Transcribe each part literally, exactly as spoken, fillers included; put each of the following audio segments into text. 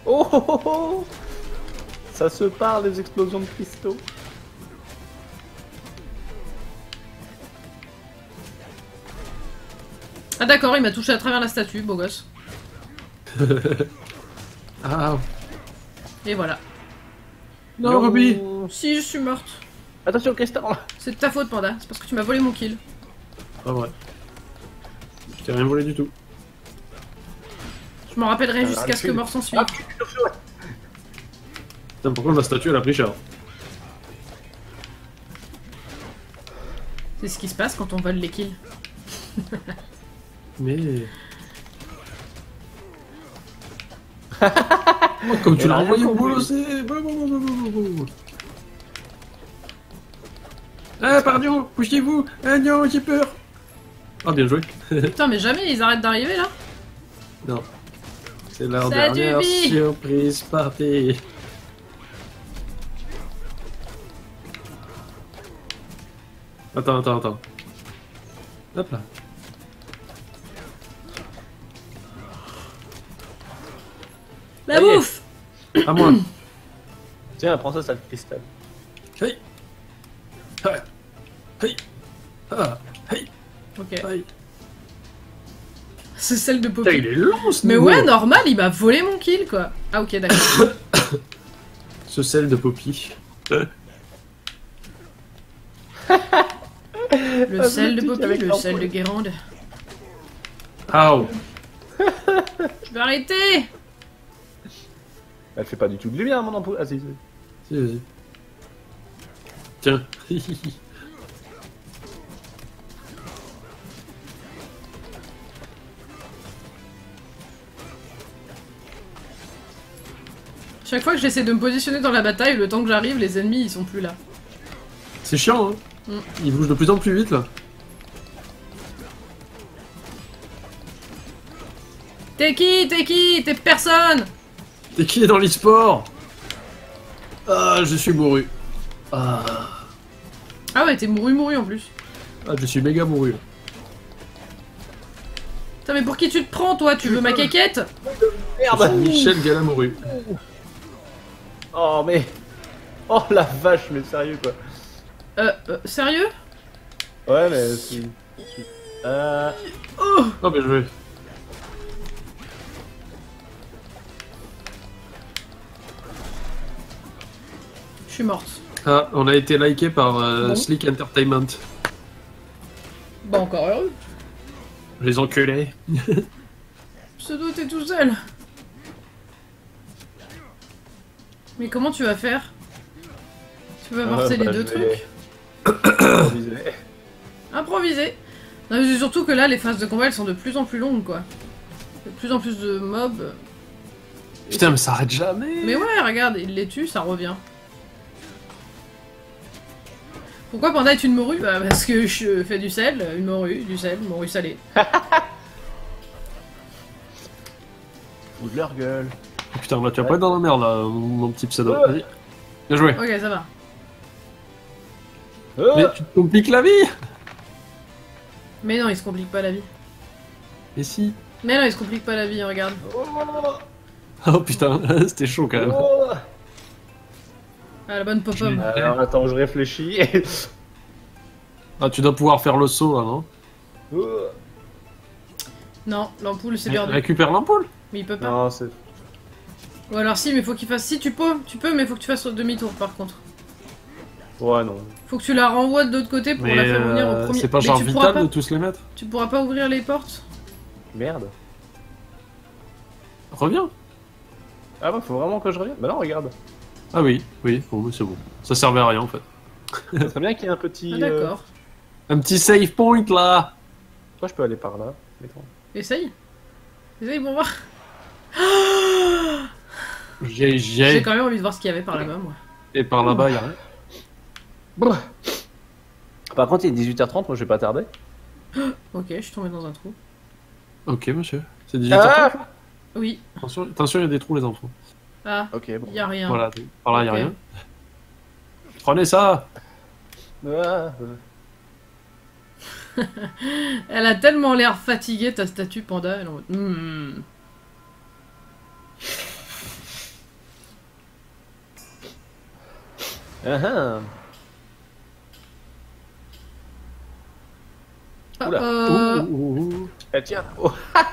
Oh, oh, oh, oh. Ça se parle, les explosions de cristaux. Ah d'accord, il m'a touché à travers la statue, beau gosse. Ah. Et voilà. Non, Ruby. Si, je suis morte. Attention, cristal. C'est de ta faute, Panda. C'est parce que tu m'as volé mon kill. Pas vrai. Je t'ai rien volé du tout. Je m'en rappellerai Ah, jusqu'à ce que mort s'en suive. Ah, Putain, pourquoi ma statue elle a pris cher? C'est ce qui se passe quand on vole les kills. Mais... Oh, comme tu l'as envoyé au boulot, c'est... Ah, pardon, couchez-vous. Ah non, j'ai peur. Ah, bien joué. Putain, mais jamais ils arrêtent d'arriver là. Non. C'est leur Ça a du dernière vie. surprise party. Attends, attends, attends. Hop là. La Ça y est. bouffe. À moi. Tiens, prends ça, ça le cristal. Hey. Ah. Hey. Ah. Hey. Ok. Hey. C'est celle de Putain, il Poppy. est long ce Mais niveau. ouais, normal, il m'a volé mon kill quoi. Ah ok, d'accord. Ce sel de Poppy. Le Ah, sel de le petit Poppy, avec le l'ampoule. sel de Guérande. Ow. Je vais arrêter. Elle fait pas du tout de lumière, mon ampoule. Ah, si, si. Si, vas-y. Tiens. Chaque fois que j'essaie de me positionner dans la bataille, le temps que j'arrive, les ennemis ils sont plus là. C'est chiant, hein. Mm. Il bouge de plus en plus vite, là. T'es qui? T'es qui? T'es personne? T'es qui est dans l'e-sport? Ah, je suis mouru. Ah. Ah ouais, t'es mouru mouru en plus. Ah, je suis méga mouru. Putain, mais pour qui tu te prends toi? Tu veux ma caquette? Je suis Michel Galamouru. Oh, mais. Oh la vache, mais sérieux quoi. Euh, euh, sérieux? Ouais, mais. Si. si. Euh. Oh! Oh, bien joué. Je suis morte. Ah, on a été liké par euh, Bon. Slick Entertainment. Bah encore heureux. Les enculés. Pseudo, t'es tout seul. Mais comment tu vas faire? Tu vas amorcer Euh, bah, les deux je vais- trucs? Improviser. Improviser. Non, mais c'est surtout que là, les phases de combat, elles sont de plus en plus longues, quoi. De plus en plus de mobs. Putain, mais ça arrête jamais. Mais ouais, regarde, il les tue, ça revient. Pourquoi Panda est une morue? Bah parce que je fais du sel, une morue, du sel, une morue salée. Ou de leur gueule. Oh, putain, là, tu vas pas être dans la merde, là, mon, mon petit pseudo. Ouais. Vas-y. Bien joué. Ok, ça va. Oh Mais tu te compliques la vie. Mais non, il se complique pas la vie. Et si. Mais non, il se complique pas la vie, regarde. Oh, Oh putain, c'était chaud quand même. oh. Ah, la bonne pop-up. Alors attends, je réfléchis. Ah, tu dois pouvoir faire le saut, là, non? Oh. Non, l'ampoule c'est Ré- perdu. Récupère l'ampoule. Mais il peut pas. Non, c'est. Ou alors si, mais faut qu'il fasse... Si, tu peux, tu peux, mais faut que tu fasses demi-tour par contre. Ouais, non. Faut que tu la renvoies de l'autre côté pour Mais la faire revenir euh, au premier... c'est pas Mais genre tu pourras vital pas... de tous les mettre. Tu pourras pas ouvrir les portes? Merde. Reviens. Ah ouais, faut vraiment que je revienne. Bah non, regarde. Ah oui, oui, bon, bah, c'est bon. Ça servait à rien en fait. Ça serait bien qu'il y ait un petit. Ah euh, d'accord. Un petit save point là. Pourquoi je peux aller par là? Mettons. Essaye. Essaye pour voir. J'ai, J'ai j'ai. quand même envie de voir ce qu'il y avait par là-bas, moi. Et par là-bas, y'a rien. Bon. Par contre, il est dix-huit heures trente, moi je vais pas tarder. Ok, je suis tombée dans un trou. Ok, monsieur. C'est dix-huit heures trente. Ah Oui. Attention, attention, il y a des trous, les enfants. Ah, Ok, bon. y a rien. Voilà, par là, y'a Ok. rien. Prenez ça. Ah, euh. Elle a tellement l'air fatiguée, ta statue panda. Elle est en mode... Hmm. Ah ah. Ah, Oula. euh, Ouh, ouh, ouh. Eh tiens. Oh.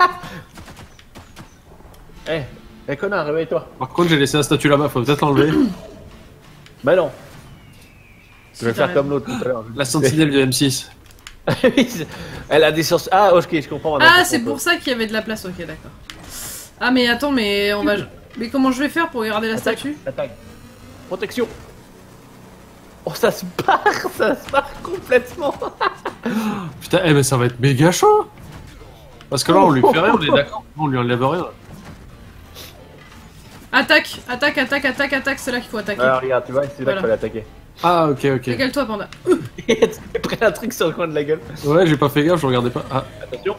Eh, eh connard, réveille-toi. Par contre, j'ai laissé un statut là-bas, faut peut-être l'enlever. Bah non. si Je vais t'as faire raison. comme l'autre tout à l'heure. La sentinelle du M six. Elle a des sens. Ah, ok, je comprends. maintenant Ah, pourquoi c'est on peut. pour ça qu'il y avait de la place, ok, d'accord. Ah, mais attends, mais on va. Mais comment je vais faire pour garder la Attaque, statue? attaque. Protection. Oh, ça se barre, ça se barre complètement. Putain, eh, mais ça va être méga chaud. Parce que là, on lui fait rien, on est d'accord. On lui enlève rien. Attaque, attaque, attaque, attaque, attaque, c'est là qu'il faut attaquer. Alors, regarde, tu vois, c'est là Voilà. qu'il fallait attaquer. Ah, ok, ok. Décale-toi, panda. T'as pris un truc sur le coin de la gueule. Ouais, j'ai pas fait gaffe, je regardais pas. Ah, Attention.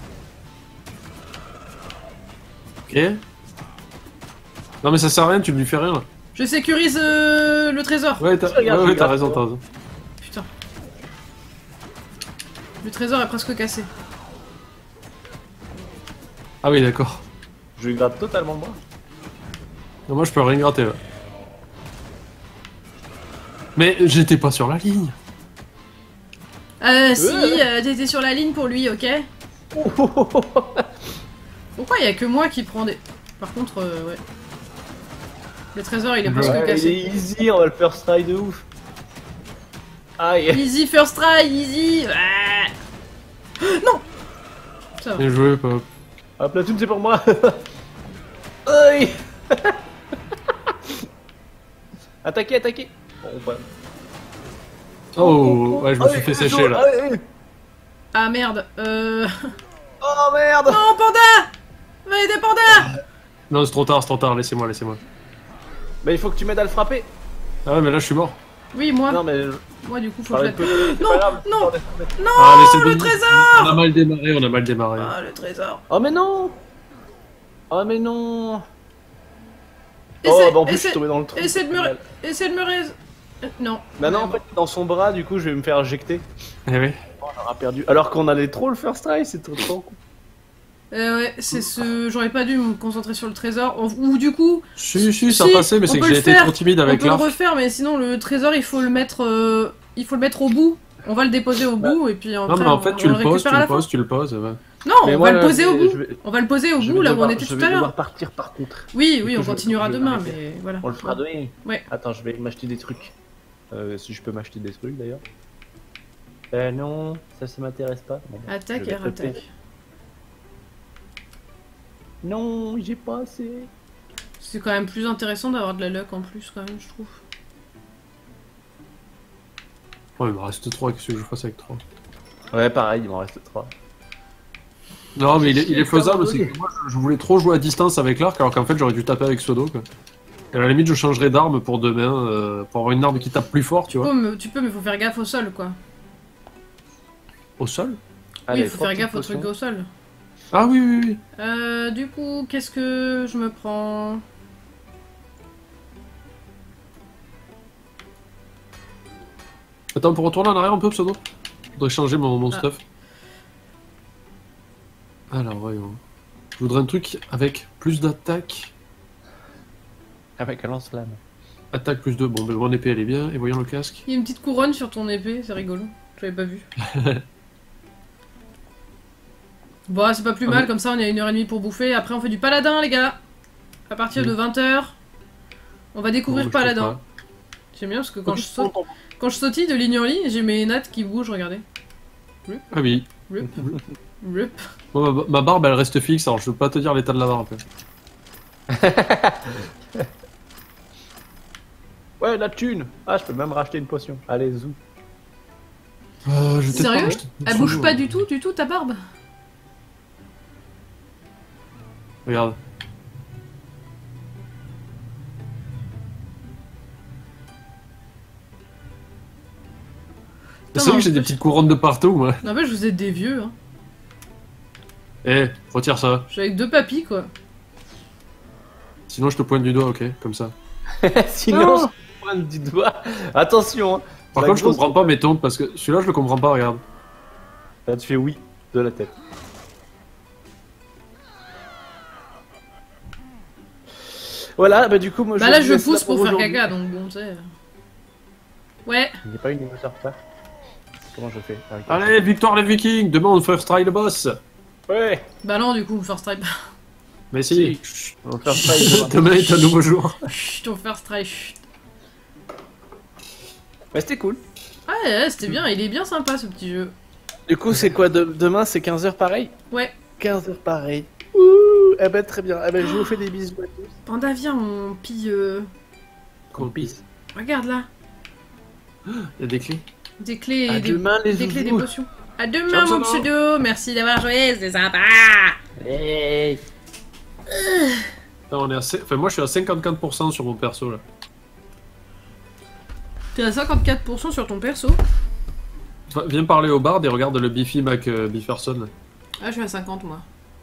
ok. Non, mais ça sert à rien, tu lui fais rien là. Je sécurise euh, le trésor. Ouais, t'as Regarde, ouais, ouais, regarde. t'as raison, t'as raison. Putain. Le trésor est presque cassé. Ah, oui, d'accord. Je lui gratte totalement le bras. Non, moi, je peux rien gratter là. Mais j'étais pas sur la ligne. Euh, si, Ouais. euh, t'étais sur la ligne pour lui, ok? Pourquoi il y a que moi qui prends des. Par contre, euh, ouais. Le trésor il est presque Ouais, il cassé. est easy, on va le first try de ouf. Aïe. Easy first try, easy! Ah. Non! Ça va. Bien joué, Pop. Ah, Platoon, c'est pour moi. Aïe. Attaquez, attaquez. Bon, bah. Oh, ouais, je me suis Aïe, fait le sécher dos, là. aïe, aïe. Ah merde, euh. Oh merde. Non, panda! Va aider panda! Non, c'est trop tard, c'est trop tard, laissez-moi, laissez-moi. Mais il faut que tu m'aides à le frapper. Ah ouais, mais là, je suis mort. Oui, moi. Non, mais. Moi, du coup, faut que Parlez je de l'aide. peu. C'est Non, pas grave. non. Attendez, attendez. Non, Ah, laissez le le- trésor! On a mal démarré, on a mal démarré. Ah, le trésor. Oh, mais non. Oh, mais non. Essaie, Oh, bah en plus, je essaie, suis tombé dans le trou. essaie de me. Essaie de me rais. Euh, Non. Bah non, en Ouais, fait, dans son bras, du coup, je vais me faire injecter. Eh oui. Oh, on aura perdu. Alors qu'on allait trop le first try, c'est trop trop cool. Euh, ouais, c'est ce. J'aurais pas dû me concentrer sur le trésor. Ou, ou du coup, Si, si, ça Si, passait, mais on c'est que peut j'ai le été faire. trop timide on avec peut le l'arc. refaire, mais sinon le trésor, il faut le mettre. euh, Il faut le mettre au bout. On va le déposer au Bah. bout et puis Non, après, mais en on- fait, on tu le le poses, récupère tu à la le fin. poses, tu le poses. ouais. Non, Mais on moi, va le là, poser je au vais- bout. je vais- On va le poser au Je bout vais là où devoir- on était je tout vais à l'heure. devoir partir par contre. Oui, Du oui, coup, on je- continuera je vais demain, m'arrêter. mais voilà. On le fera demain. Ouais. Attends, je vais m'acheter des trucs. Euh, si je peux m'acheter des trucs d'ailleurs. Euh, non, ça, ça m'intéresse pas. Bon, bon, Attaque je et vais te payer. rattaque. Non, j'ai pas assez. C'est quand même plus intéressant d'avoir de la luck en plus, quand même, je trouve. Ouais, il me reste trois, qu'est-ce que je fasse avec trois? Ouais, pareil, il m'en reste trois. Non, mais il est, il est J'ai faisable, abandonné. c'est que moi, je, je voulais trop jouer à distance avec l'arc, alors qu'en fait, j'aurais dû taper avec Pseudo, quoi. Et à la limite, je changerais d'arme pour demain, euh, pour avoir une arme qui tape plus fort, tu vois. Oh, mais tu peux, mais faut faire gaffe au sol, quoi. Au sol? Allez, oui, faut trois faire gaffe au petites truc potions. au sol. Ah oui, oui, oui. Euh, du coup, qu'est-ce que je me prends? Attends, pour retourner en arrière un peu, Pseudo? Je voudrais changer mon, mon Ah. stuff. Alors, voyons. Je voudrais un truc avec plus d'attaque. Avec un lance-flamme. Attaque plus deux. Bon, ben, mon épée, elle est bien. Et voyons le casque. Il y a une petite couronne sur ton épée, c'est rigolo. J'avais pas vu. Bon, c'est pas plus Ah mal, oui. comme ça on a une heure et demie pour bouffer. Après, on fait du paladin, les gars. À partir Oui. de vingt heures, on va découvrir Bon, je sais paladin. pas. J'aime bien parce que quand je saute, quand je sautille de ligne en ligne, j'ai mes nattes qui bougent, regardez. Ah oui. Rup, rup. Moi, ma, ma barbe, elle reste fixe, alors je peux pas te dire l'état de la barbe. Ouais, la thune. Ah, je peux même racheter une potion. Allez, zou. Euh, je vais peut-être Sérieux pas racheter une Elle solo, bouge pas hein. du tout, du tout ta barbe. Regarde. Putain, C'est vrai non, que j'ai des en petites couronnes de partout, moi. Non, mais je vous ai des vieux, hein. Eh, retire ça. Je suis avec deux papis, quoi. Sinon, je te pointe du doigt, ok? Comme ça. Sinon, Non. je pointe du doigt. Attention, hein. Par La contre, je grosse- comprends pas mes tontes, parce que celui-là, je le comprends pas, regarde. Là, tu fais oui de la tête. Voilà, bah du coup, moi Bah je là, vous je laisse pousse pour faire aujourd'hui. caca, donc bon, tu sais. Ouais. Il n'y a pas une minute en retard. Comment je fais? Ah, ok. Allez, victoire les Vikings! Demain on first try le boss! Ouais. Bah non, du coup, first try. Mais si! On va faire ça. il va- Demain est un nouveau jour! Chut, ton first try, chut. Ouais, c'était cool. Ouais, ouais, c'était bien, il est bien sympa ce petit jeu. Du coup, c'est quoi de- demain? C'est quinze heures pareil? Ouais. quinze heures pareil. Ouh, eh ben très bien. Eh ben je vous fais des bisous à tous. Panda, viens, on pille. euh, Qu'on pisse. Regarde là, Il y a des clés. des clés, À des, demain les des clés, des zouzous. potions. À Ciao, demain, mon pseudo. pseudo. Merci d'avoir joué, c'était sympa. Hey. Là, on est à... cin- enfin, moi je suis à cinquante-quatre pour cent sur mon perso là. T'es à cinquante-quatre pour cent sur ton perso. Enfin, viens parler au bard et regarde le Biffy Mac euh, Bifferson. Ah, je suis à cinquante moi.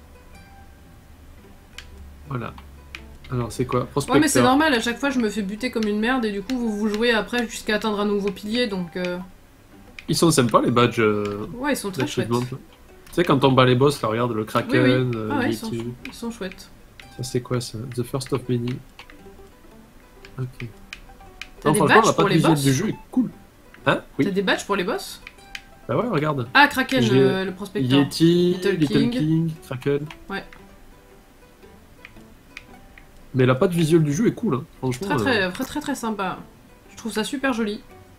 Voilà. Alors c'est quoi? Prospecteur. Ouais, mais c'est normal, à chaque fois je me fais buter comme une merde et du coup vous vous jouez après jusqu'à atteindre un nouveau pilier donc. Euh... Ils sont sympas les badges. Euh... Ouais, ils sont très chouettes. d'achievement, là. Tu sais quand on bat les boss, là regarde le Kraken, Oui, oui. euh, Ah ouais, ils sont, Yeti. ils sont chouettes. Ça c'est quoi ça? The First of Many. Ok. T'as Non, des franchement, badges la pour patte les visuelle boss du jeu est cool. Hein? T'as Oui. des badges pour les boss? Bah ouais, regarde. Ah, Kraken, J'ai- euh, le prospecteur. Yeti, Little Little, King. King. Kraken. Ouais. Mais la patte visuelle du jeu est cool, hein. Franchement. Très euh, très, très très très sympa. Je trouve ça super joli.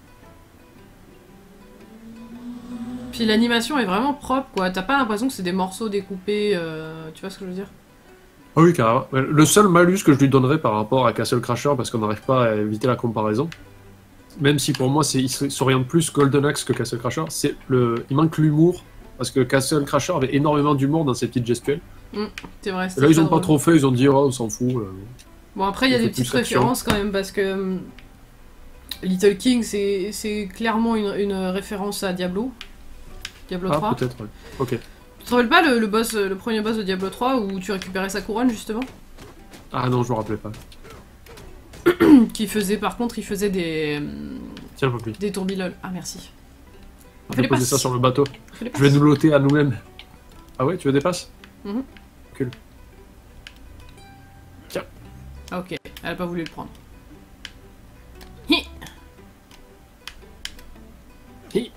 Puis l'animation est vraiment propre quoi, t'as pas l'impression que c'est des morceaux découpés, euh, tu vois ce que je veux dire? Ah oui, carrément. Ouais, le seul malus que je lui donnerais par rapport à Castle Crasher, parce qu'on n'arrive pas à éviter la comparaison, même si pour moi c'est, il s'oriente plus Golden Axe que Castle Crasher, c'est le, il manque l'humour, parce que Castle Crasher avait énormément d'humour dans ses petites gestuelles. C'est vrai, Et c'est là, ils très ont pas drôle. trop fait, ils ont dit, oh, on s'en fout. euh. Bon après il y a on des fait petites plus action. références quand même parce que hum, Little King c'est c'est clairement une, une référence à Diablo. Diablo Ah, trois. peut-être, ouais. Ok. Tu te rappelles pas le, le boss, le premier boss de Diablo trois où tu récupérais sa couronne justement? Ah non, je me rappelais pas. Qui faisait par contre, il faisait des hum, Tiens, Poppy. des tourbilol. Ah merci. On Fais va les poser passes. ça sur le bateau. Fais les Je vais passes. nous loter à nous-mêmes. Ah ouais, tu veux des passes? Mhm. Cool. Ah ok, elle a pas voulu le prendre. Hi. Hi.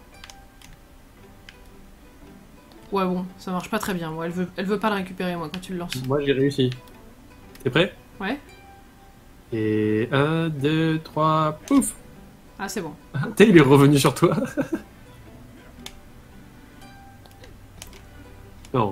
Ouais bon, ça marche pas très bien, moi elle veut, elle veut pas le récupérer moi quand tu le lances. Moi, j'ai réussi. T'es prêt? Ouais. Et un, deux, trois, pouf! Ah c'est bon. T'es, il est revenu sur toi. Non.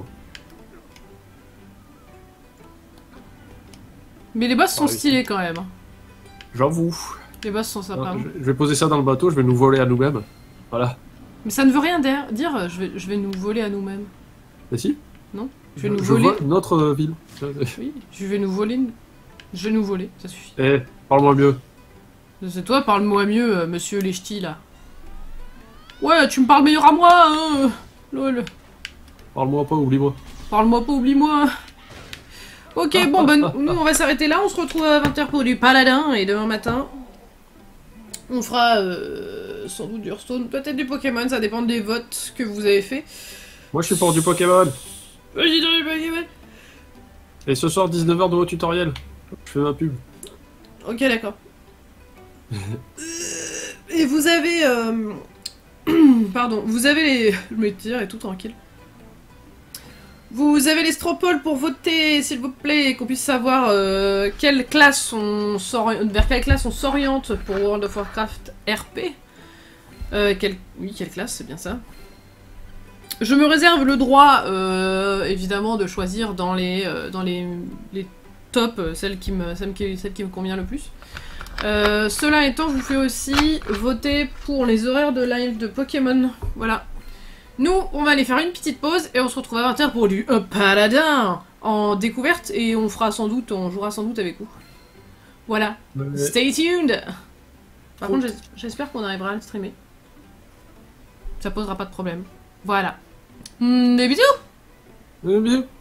Mais les boss sont Ah, oui. stylés quand même. hein. J'avoue. Les boss sont sympas. Je je vais poser ça dans le bateau, je vais nous voler à nous-mêmes. Voilà. Mais ça ne veut rien dire, dire je, vais, je vais nous voler à nous-mêmes. Mais si. Je vais nous je voler. vois notre euh, ville. Oui, je vais nous voler. Je vais nous voler, ça suffit. Eh, parle-moi mieux. C'est toi, parle-moi mieux, euh, monsieur les ch'tis là. Ouais, tu me parles meilleur à moi, hein. Lol. Parle-moi pas, oublie-moi. Parle-moi pas, oublie-moi. Ok, bon, ben, nous on va s'arrêter là. On se retrouve à vingt heures pour du paladin. Et demain matin, on fera euh, sans doute du Hearthstone, peut-être du Pokémon. Ça dépend des votes que vous avez fait. Moi, je suis pour du Pokémon. Vas-y, dans du Pokémon. Et ce soir, dix-neuf heures de vos tutoriels. Je fais ma pub. Ok, d'accord. Et vous avez... euh, Pardon, vous avez les... Je me tire et tout tranquille. Vous avez les stropoles pour voter, s'il vous plaît, et qu'on puisse savoir euh, quelle classe on s'ori- vers quelle classe on s'oriente pour World of Warcraft R P. Euh, quelle... Oui, quelle classe, c'est bien ça. Je me réserve le droit, euh, évidemment, de choisir dans les, euh, dans les, les tops euh, celle qui, me, celle, qui, celle qui me convient le plus. Euh, cela étant, je vous fais aussi voter pour les horaires de live de Pokémon. Voilà. Nous, on va aller faire une petite pause et on se retrouve à vingt heures pour du euh, paladin en découverte et on fera sans doute, on jouera sans doute avec vous. Voilà. Ouais. Stay tuned. Par contre, j'es- j'espère qu'on arrivera à le streamer. Ça posera pas de problème. Voilà. Mm, des bisous. Eh bien.